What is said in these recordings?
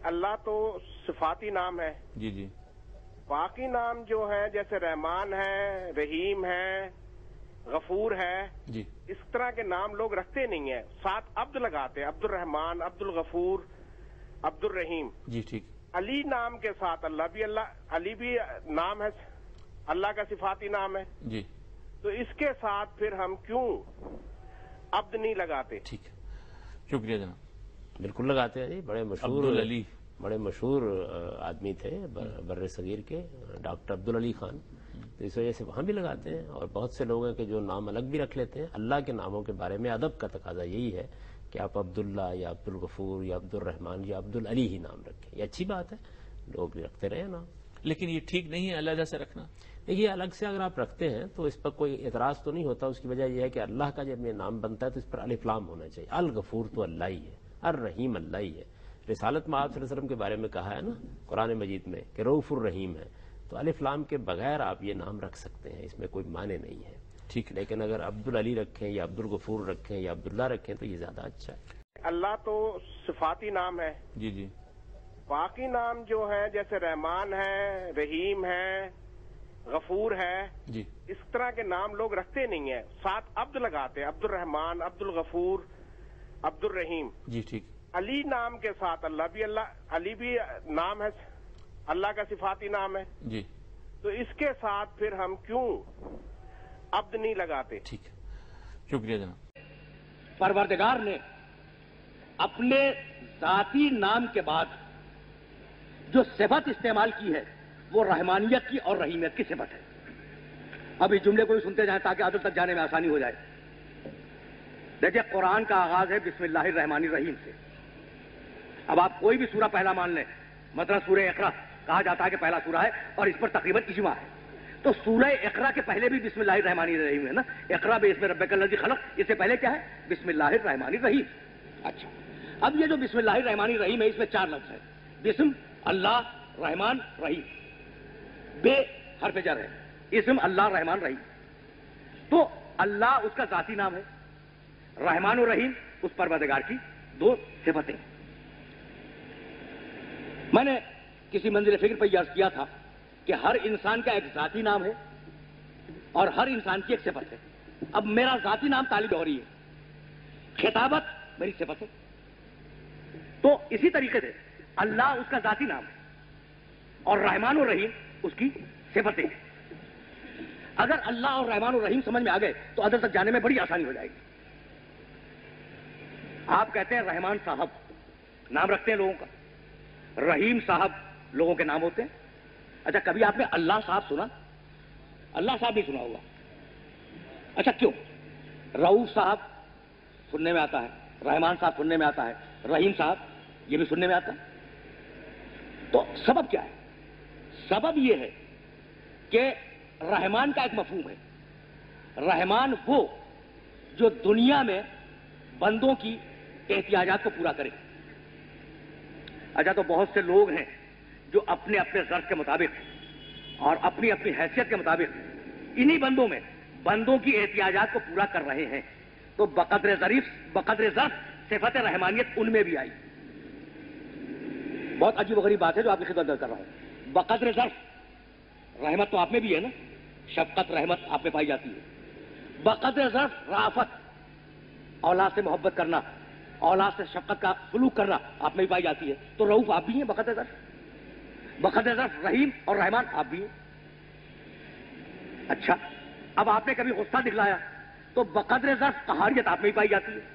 اللہ تو صفاتی نام ہے جی جی، باقی نام جو ہیں جیسے رحمان ہے، رحیم ہے، غفور ہے، جی اس طرح کے نام لوگ رکھتے نہیں ہیں، ساتھ عبد لگاتے ہیں، عبد الرحمان، عبد الغفور، عبد الرحیم۔ جی ٹھیک، علی نام کے ساتھ علی بھی نام ہے، اللہ کا صفاتی نام ہے، جی تو اس کے ساتھ پھر ہم کیوں عبد نہیں لگاتے؟ ٹھیک ہے، شکریہ جناب۔ بالکل لگاتے ہیں جی، عبدالعلی بڑے مشہور آدمی تھے بر صغیر کے، ڈاکٹر عبدالعلی خان، تو اس وجہ سے وہاں بھی لگاتے ہیں۔ اور بہت سے لوگ ہیں کہ جو نام الگ بھی رکھ لیتے ہیں۔ اللہ کے ناموں کے بارے میں ادب کا تقاضا یہی ہے کہ آپ عبداللہ یا عبد الغفور یا عبد الرحمان یا عبدالعلی ہی نام رکھیں، یہ اچھی بات ہے، لوگ رکھتے رہے نام۔ لیکن یہ ٹھیک نہیں ہے علیحدہ سے رکھنا۔ دیکھیے الگ سے اگر آپ رکھتے ہیں تو اس پر کوئی اعتراض تو نہیں ہوتا، اس کی وجہ یہ ہے کہ اللہ کا جب یہ نام بنتا ہے تو اس پر الف لام ہونا چاہیے۔ الغفور تو اللہ ہی ہے، الرحیم اللہ ہی ہے۔ رسالت میں آپ صلی اللہ علیہ وسلم کے بارے میں کہا ہے نا قرآن مجید میں کہ رؤوف الرحیم ہے، تو الف لام کے بغیر آپ یہ نام رکھ سکتے ہیں، اس میں کوئی معنی نہیں ہے، ٹھیک ہے، لیکن اگر عبدالعلی رکھیں یا عبد الغفور رکھیں یا عبداللہ رکھیں تو یہ زیادہ اچھا ہے۔ اللہ تو صفاتی نام ہے، جی جی، باقی نام جو ہیں جیسے رحمان ہے، رحیم ہے، غفور ہے، جی اس طرح کے نام لوگ رکھتے نہیں ہیں، ساتھ عبد لگاتے ہیں، عبد الرحمان، عبد الغفور، عبد الرحیم۔ جی ٹھیک، علی نام کے ساتھ علی بھی نام ہے، اللہ کا صفاتی نام ہے، جی تو اس کے ساتھ پھر ہم کیوں عبد نہیں لگاتے؟ ٹھیک ہے، شکریہ جناب۔ پروردگار نے اپنے ذاتی نام کے بعد جو صفت استعمال کی ہے وہ رحمانیت کی اور رحیمیت کی صفت ہے۔ اب اس جملے کو بھی سنتے جائیں تاکہ عدل تک جانے میں آسانی ہو جائے۔ دیکھیے قرآن کا آغاز ہے بسم اللہ الرحمن الرحیم سے۔ اب آپ کوئی بھی سورہ پہلا مان لیں، مثلا سورہ اقرا کہا جاتا ہے کہ پہلا سورہ ہے اور اس پر تقریباً اجماع ہے، تو سورہ اقرا کے پہلے بھی بسم اللہ الرحمن الرحیم ہے نا، اقرا باسم ربک الذی خلق، اس سے پہلے کیا ہے؟ بسم اللہ الرحمن الرحیم۔ اچھا، اب یہ جو بسم اللہ الرحمن الرحیم ہے اس میں 4 لفظ ہیں، بسم اللہ رحمان رحیم، بے حرف جر ہے، اسم اللہ رحمان رحیم، تو اللہ اس کا ذاتی نام ہے، رحمان و رحیم اس پروردگار کی 2 صفتیں۔ میں نے کسی منزل فکر پر یہ عرض کیا تھا کہ ہر انسان کا ایک ذاتی نام ہے اور ہر انسان کی ایک صفت ہے۔ اب میرا ذاتی نام طالب جوہری ہے، خطابت میری صفت ہے، تو اسی طریقے سے اللہ اس کا ذاتی نام ہے اور رحمان و رحیم اس کی صفتیں ہیں۔ اگر اللہ اور رحمان و رحیم سمجھ میں آ گئے تو ادھر تک جانے میں بڑی آسانی ہو جائے گی۔ آپ کہتے ہیں رحمان صاحب، نام رکھتے ہیں لوگوں کا، رحیم صاحب لوگوں کے نام ہوتے ہیں۔ اچھا کبھی آپ نے اللہ صاحب سنا؟ اللہ صاحب نہیں سنا ہوگا۔ اچھا کیوں؟ رؤوف صاحب سننے میں آتا ہے، رحمان صاحب سننے میں آتا ہے، رحیم صاحب یہ بھی سننے میں آتا ہے، تو سبب کیا ہے؟ سبب یہ ہے کہ رحمان کا ایک مفہوم ہے، رحمان وہ جو دنیا میں بندوں کی احتیاجات کو پورا کرے۔ اچھا تو بہت سے لوگ ہیں جو اپنے اپنے ظرف کے مطابق اور اپنی اپنی حیثیت کے مطابق انہی بندوں میں بندوں کی احتیاجات کو پورا کر رہے ہیں، تو بقدر ظرف صفت رحمانیت ان میں بھی آئی۔ بہت عجیب و غریب بات ہے جو آپ کی خدمت کر رہا ہوں۔ بقدر ظرف رحمت تو آپ میں بھی ہے نا، شفقت رحمت آپ میں پائی جاتی ہے۔ بقدر ظرف رافت، اولاد سے محبت کرنا، اولاد سے شفقت کا سلوک کرنا آپ میں بھی پائی جاتی ہے، تو رؤوف آپ بھی ہیں بقدر ظرف۔ بقدر ظرف رحیم اور رحمان آپ بھی ہیں۔ اچھا اب آپ نے کبھی غصہ دکھلایا تو بقدر ظرف قہاریت آپ میں بھی پائی جاتی ہے۔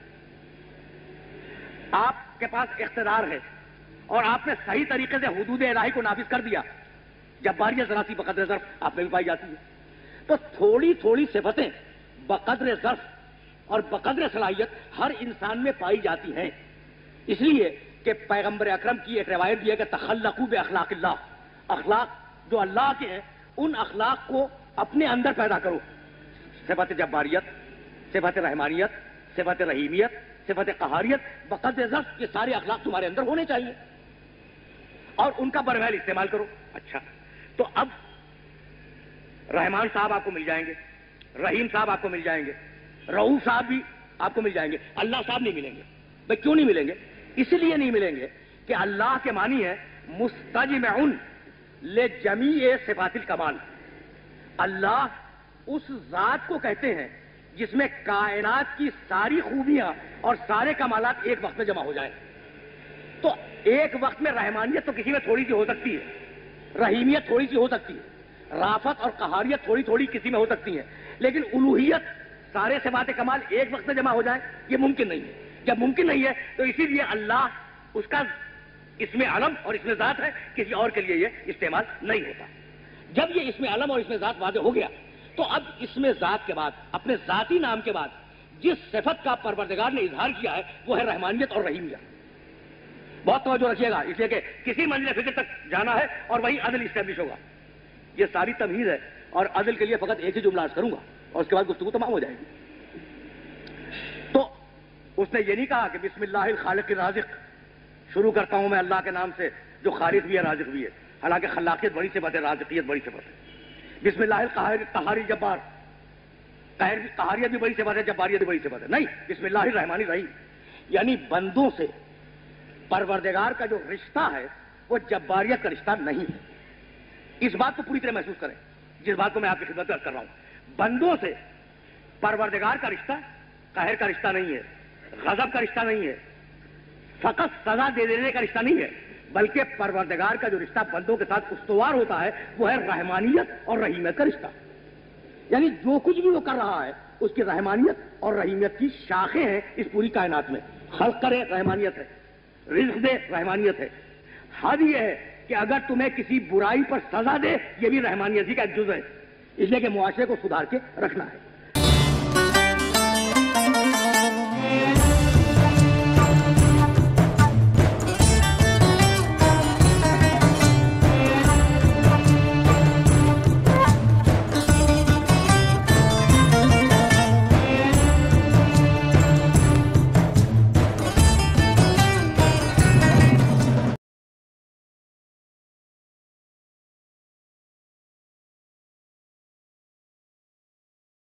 آپ کے پاس اقتدار ہے اور آپ نے صحیح طریقے سے حدود الہی کو نافذ کر دیا، جباریت ذرا سی بقدر ظرف آپ میں بھی پائی جاتی ہے۔ تو تھوڑی تھوڑی صفتیں بقدر ظرف اور بقدر صلاحیت ہر انسان میں پائی جاتی ہیں، اس لیے کہ پیغمبر اکرم کی ایک روایت بھی ہے کہ تخلقوا باخلاق اللہ، اخلاق جو اللہ کے ہیں ان اخلاق کو اپنے اندر پیدا کرو۔ صفت جباریت، صفت رحمانیت، صفت رحیمیت، صفت قہاریت، بقدر ظرف، یہ سارے اخلاق تمہارے اندر ہونے چاہیے اور ان کا برمحل استعمال کرو۔ اچھا تو اب رحمان صاحب آپ کو مل جائیں گے، رحیم صاحب آپ کو مل جائیں گے، رؤوف صاحب بھی آپ کو مل جائیں گے، اللہ صاحب نہیں ملیں گے۔ بھائی کیوں نہیں ملیں گے؟ اس لیے نہیں ملیں گے کہ اللہ کے معنی ہے مستجمع لجمیع صفات الکمال. اللہ اس ذات کو کہتے ہیں جس میں کائنات کی ساری خوبیاں اور سارے کمالات ایک وقت میں جمع ہو جائیں. تو ایک وقت میں رحمانیت تو کسی میں تھوڑی سی ہو سکتی ہے, رحیمیت تھوڑی سی ہو سکتی ہے, رافت اور قہاریت تھوڑی تھوڑی کسی میں ہو سکتی ہے, لیکن الوہیت سارے صفات کمال ایک وقت میں جمع ہو جائے یہ ممکن نہیں ہے. جب ممکن نہیں ہے تو اسی لیے اللہ اس کا اسم علم اور اسم ذات ہے, کسی اور کے لیے یہ استعمال نہیں ہوتا. جب یہ اسم علم اور اسم ذات واضح ہو گیا تو اب اسم ذات کے بعد اپنے ذاتی نام کے بعد جس صفت کا پروردگار نے اظہار کیا ہے وہ ہے رحمانیت اور رحیمیت. بہت توجہ رکھیے گا, اس لیے کہ کسی منزل فکر تک جانا ہے اور وہی عدل اسٹیبلش ہوگا. یہ ساری تمہید ہے اور عدل کے لیے فقط ایک ہی جملہ عرض کروں گا اور اس کے بعد گفتگو تمام ہو جائے گی. تو اس نے یہ نہیں کہا کہ بسم اللہ الخالق الرازق, شروع کرتا ہوں میں اللہ کے نام سے جو خالق بھی ہے رازق بھی ہے, حالانکہ خلاقیت بڑی صفت ہے, رازقیت بڑی صفت ہے. بسم اللہ القہار جبار, قہاریت بھی بڑی صفت ہے, جباریت بھی بڑی صفت ہے. نہیں, بسم اللہ الرحمن الرحیم, یعنی بندوں سے پروردگار کا جو رشتہ ہے وہ جباریت کا رشتہ نہیں ہے. اس بات کو پوری طرح محسوس کریں جس بات کو میں آپ کی خدمت میں عرض کر رہا ہوں. بندوں سے پروردگار کا رشتہ قہر کا رشتہ نہیں ہے, غضب کا رشتہ نہیں ہے, فقط سزا دے دینے کا رشتہ نہیں ہے, بلکہ پروردگار کا جو رشتہ بندوں کے ساتھ استوار ہوتا ہے وہ ہے رحمانیت اور رحیمیت کا رشتہ. یعنی جو کچھ بھی وہ کر رہا ہے اس کی رحمانیت اور رحیمیت کی شاخیں ہیں اس پوری کائنات میں. خلق کرے رحمانیت ہے, رزق دے رحمانیت ہے, حد یہ ہے کہ اگر تمہیں کسی برائی پر سزا دے یہ بھی رحمانیت ہی کا ایک جز ہے, اس لیے کہ معاشرے کو سدھار کے رکھنا ہے.